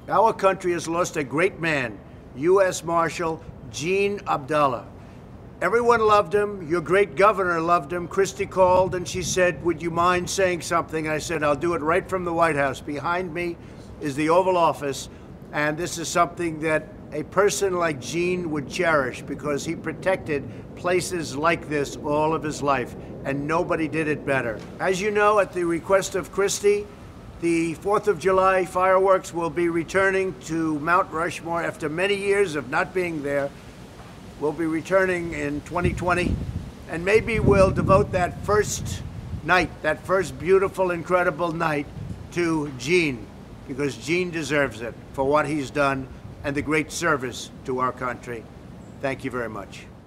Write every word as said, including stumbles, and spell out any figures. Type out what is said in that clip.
Our country has lost a great man, U S Marshal Gene Abdallah. Everyone loved him. Your great governor loved him. Christie called and she said, would you mind saying something? I said, I'll do it right from the White House. Behind me is the Oval Office, and this is something that a person like Gene would cherish because he protected places like this all of his life, and nobody did it better. As you know, at the request of Christie, the fourth of July fireworks will be returning to Mount Rushmore after many years of not being there. We'll be returning in twenty twenty, and maybe we'll devote that first night, that first beautiful, incredible night, to Gene, because Gene deserves it for what he's done and the great service to our country. Thank you very much.